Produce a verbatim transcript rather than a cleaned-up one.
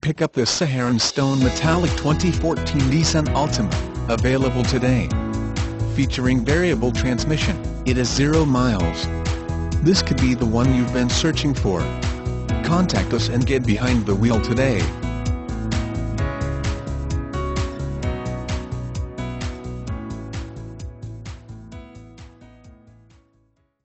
Pick up this Saharan Stone Metallic twenty fourteen Nissan Altima, available today. Featuring variable transmission, it is zero miles. This could be the one you've been searching for. Contact us and get behind the wheel today.